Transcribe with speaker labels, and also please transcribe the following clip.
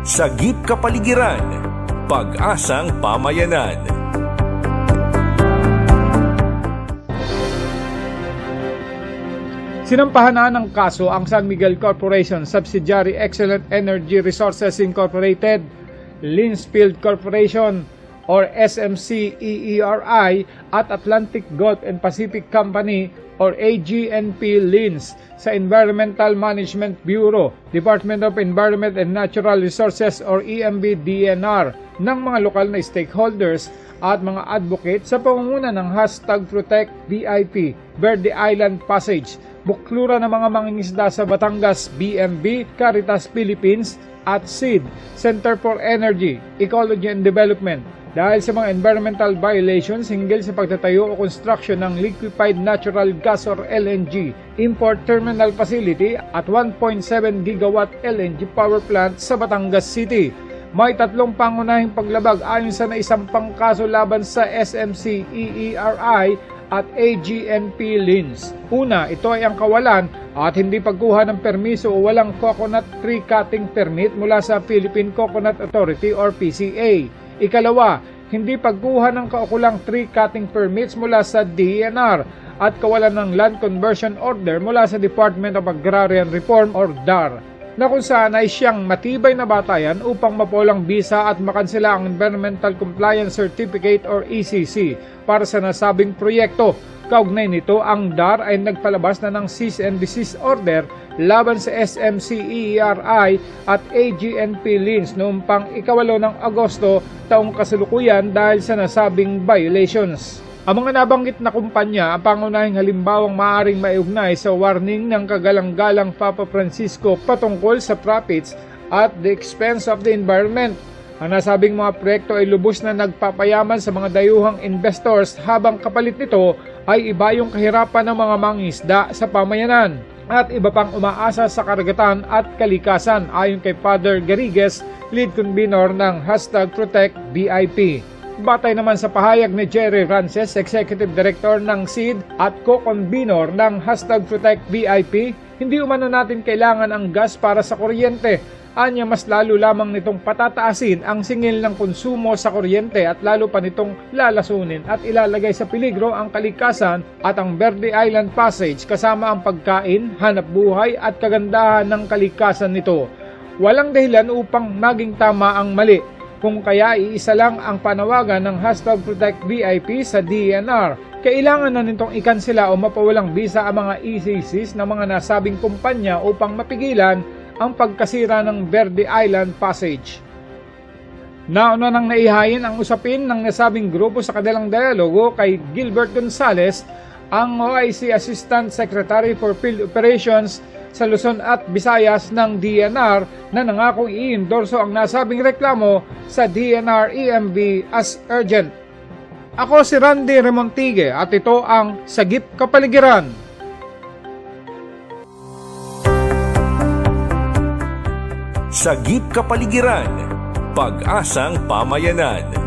Speaker 1: Sagip Kapaligiran, Pag-asang Pamayanan.
Speaker 2: Sinampahan na ng kaso ang San Miguel Corporation, subsidiary Excellent Energy Resources Incorporated, Linsfield Corporation or SMC-EERI at Atlantic Gulf and Pacific Company or AGNP Lins sa Environmental Management Bureau, Department of Environment and Natural Resources or EMB-DNR ng mga lokal na stakeholders at mga advocate sa pamumuno ng #ProtectVIP, Verde Island Passage, buklura ng mga mangingisda sa Batangas, BMB, Caritas Philippines at SEED, Center for Energy, Ecology and Development, dahil sa mga environmental violations hinggil sa pagtatayo o construction ng liquefied natural gas or LNG import terminal facility at 1.7 gigawatt LNG power plant sa Batangas City. May 3 pangunahing paglabag ayon sa naisampang kaso laban sa SMC-EERI at AGNP Lins. Una, ito ay ang kawalan at hindi pagkuha ng permiso o walang coconut tree cutting permit mula sa Philippine Coconut Authority or PCA. Ikalawa, hindi pagkuha ng kaukulang tree cutting permits mula sa DENR at kawalan ng land conversion order mula sa Department of Agrarian Reform or DAR, na kung saan ay siyang matibay na batayan upang mapulang bisa at makansela ang Environmental Compliance Certificate or ECC para sa nasabing proyekto. Kaugnay nito, ang DAR ay nagpalabas na ng cease and desist order laban sa SMC-EERI at AGNP Lins noong pang-8 ng Agosto taong kasalukuyan dahil sa nasabing violations. Ang mga nabanggit na kumpanya ang pangunahing halimbawang maaaring maiugnay sa warning ng kagalang-galang Papa Francisco patungkol sa profits at the expense of the environment. Ang nasabing mga proyekto ay lubos na nagpapayaman sa mga dayuhang investors habang kapalit nito ay iba yung kahirapan ng mga mangingisda sa pamayanan at iba pang umaasa sa karagatan at kalikasan ayon kay Father Garrigues, lead convener ng #ProtectVIP. Batay naman sa pahayag ni Jerry Rances, Executive Director ng SEED at co-convenor ng #ProtectVIP, hindi umano natin kailangan ang gas para sa kuryente. Anya mas lalo lamang nitong patataasin ang singil ng konsumo sa kuryente at lalo pa nitong lalasunin at ilalagay sa peligro ang kalikasan at ang Verde Island Passage kasama ang pagkain, hanap buhay at kagandahan ng kalikasan nito. Walang dahilan upang maging tama ang mali. Kung kaya iisa lang ang panawagan ng #ProtectVIP sa DENR. Kailangan na nitong ikansela o mapawalang bisa ang mga ECCs ng mga nasabing kumpanya upang mapigilan ang pagkasira ng Verde Island Passage. Nauna nang naihayin ang usapin ng nasabing grupo sa kanilang dialogo kay Gilbert Gonzales, ang OIC Assistant Secretary for Field Operations sa Luzon at Visayas ng DENR na nangakong i-endorso ang nasabing reklamo sa DENR EMB as urgent. Ako si Randy Remontigue at ito ang Sagip Kapaligiran.
Speaker 1: Sagip Kapaligiran, Pag-asang Pamayanan.